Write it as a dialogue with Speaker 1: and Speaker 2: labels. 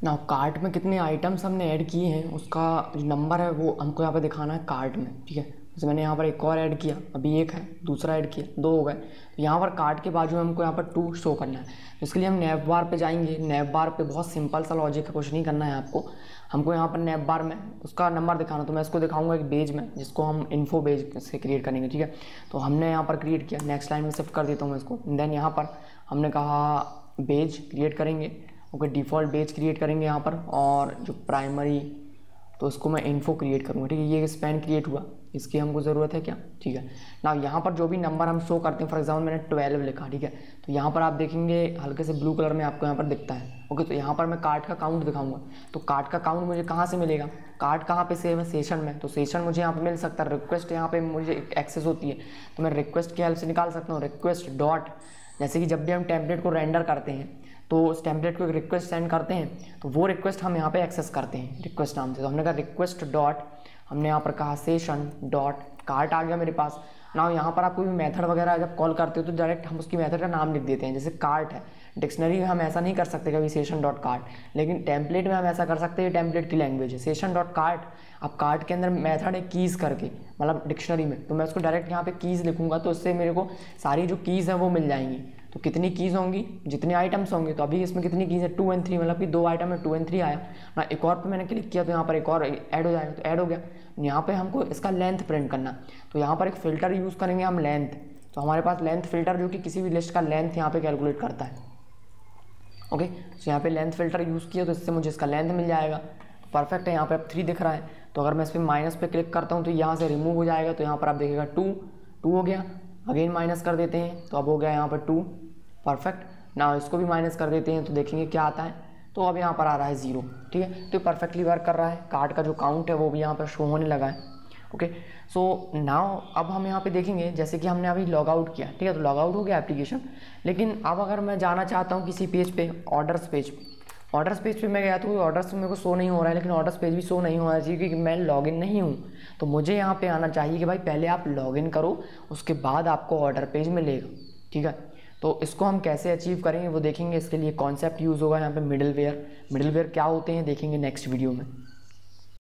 Speaker 1: ना कार्ट में कितने आइटम्स हमने ऐड किए हैं उसका जो नंबर है वो हमको यहाँ पे दिखाना है कार्ट में, ठीक है। जैसे मैंने यहाँ पर एक और ऐड किया, अभी एक है, दूसरा ऐड किया, दो हो गए। तो यहाँ पर कार्ट के बाजू में हमको यहाँ पर 2 शो करना है। तो इसके लिए हम नैव बार पे जाएंगे। नैव बार पे बहुत सिंपल सा लॉजिक है, कुछ नहीं करना है आपको। हमको यहाँ पर नैव बार में उसका नंबर दिखाना, तो मैं इसको दिखाऊंगा एक बेज में जिसको हम इन्फो बेज से क्रिएट करेंगे, ठीक है। तो हमने यहाँ पर क्रिएट किया, नेक्स्ट लाइन में शिफ्ट कर देता हूँ मैं इसको। देन यहाँ पर हमने कहा बेज क्रिएट करेंगे, ओके, डिफ़ॉल्ट बेज क्रिएट करेंगे यहाँ पर। और जो प्राइमरी, तो इसको मैं इन्फो क्रिएट करूँगा, ठीक है। ये स्पैन क्रिएट हुआ, इसकी हमको ज़रूरत है क्या, ठीक है ना। यहाँ पर जो भी नंबर हम शो करते हैं, फॉर एग्जाम्पल मैंने 12 लिखा, ठीक है। तो यहाँ पर आप देखेंगे हल्के से ब्लू कलर में आपको यहाँ पर दिखता है, ओके। तो यहाँ पर मैं कार्ट का काउंट दिखाऊंगा। तो कार्ट का काउंट मुझे कहाँ से मिलेगा, कार्ट कहाँ पे सेव है, सेशन में। तो सेशन मुझे यहाँ पे मिल सकता है, रिक्वेस्ट यहाँ पे मुझे एक्सेस होती है, तो मैं रिक्वेस्ट की हेल्प से निकाल सकता हूँ। रिक्वेस्ट डॉट, जैसे कि जब भी हम टेम्पलेट को रेंडर करते हैं तो उस टेम्पलेट को एक रिक्वेस्ट सेंड करते हैं, तो वो रिक्वेस्ट हम यहाँ पे एक्सेस करते हैं रिक्वेस्ट नाम से। तो हमने कहा रिक्वेस्ट डॉट, हमने यहाँ पर कहा सेशन डॉट कार्ट आ गया मेरे पास ना। यहाँ पर आप कोई भी मेथड वगैरह जब कॉल करते हो तो डायरेक्ट हम उसकी मेथड का नाम लिख देते हैं, जैसे कार्ट है। डिक्शनरी में हम ऐसा नहीं कर सकते कभी सेशन डॉट कार्ट, लेकिन टेम्पलेट में हम ऐसा कर सकते हैं। टेम्पलेट की लैंग्वेज है सेशन डॉट कार्ट। अब कार्ट के अंदर मेथड है कीज़ करके, मतलब डिक्शनरी में, तो मैं उसको डायरेक्ट यहाँ पे कीज़ लिखूंगा, तो इससे मेरे को सारी जो कीज़ हैं वो मिल जाएंगी। तो कितनी कीज़ होंगी, जितने आइटम्स होंगे। तो अभी इसमें कितनी कीज़ है, 2 और 3, मतलब कि 2 आइटम है, 2 और 3 आया ना। एक और पे मैंने क्लिक किया तो यहाँ पर एक और ऐड हो जाएगा, तो ऐड हो गया। यहाँ पे हमको इसका लेंथ प्रिंट करना, तो यहाँ पर एक फ़िल्टर यूज़ करेंगे हम लेंथ। तो हमारे पास लेंथ फ़िल्टर जो कि किसी भी लिस्ट का लेंथ यहाँ पे कैलकुलेट करता है, ओके। तो यहाँ पे लेंथ फ़िल्टर यूज़ किया तो इससे मुझे इसका लेंथ मिल जाएगा। परफेक्ट है, यहाँ पे अब 3 दिख रहा है। तो अगर मैं इस पर माइनस पे क्लिक करता हूँ तो यहाँ से रिमूव हो जाएगा। तो यहाँ पर आप देखिएगा 2 हो गया। अगेन माइनस कर देते हैं तो अब हो गया यहाँ पर 2, परफेक्ट ना। इसको भी माइनस कर देते हैं तो देखेंगे क्या आता है, तो अब यहाँ पर आ रहा है 0, ठीक है। तो परफेक्टली वर्क कर रहा है। कार्ड का जो काउंट है वो भी यहाँ पर शो होने लगा है, ओके। सो नाउ अब हम यहाँ पे देखेंगे, जैसे कि हमने अभी लॉग आउट किया, ठीक है। तो लॉग आउट हो गया एप्लीकेशन। लेकिन अब अगर मैं जाना चाहता हूँ किसी पेज पे, ऑर्डर्स पेज पे, ऑर्डर्स पेज पे मैं गया तो ऑर्डर्स मेरे को शो नहीं हो रहा है, लेकिन ऑर्डर्स पेज भी शो नहीं होना चाहिए क्योंकि मैं लॉगिन नहीं हूँ। तो मुझे यहाँ पे आना चाहिए कि भाई पहले आप लॉगिन करो, उसके बाद आपको ऑर्डर पेज मिलेगा, ठीक है। तो इसको हम कैसे अचीव करेंगे वो देखेंगे। इसके लिए कॉन्सेप्ट यूज़ होगा यहाँ पे मिडलवेयर। मिडलवेयर क्या होते हैं देखेंगे नेक्स्ट वीडियो में।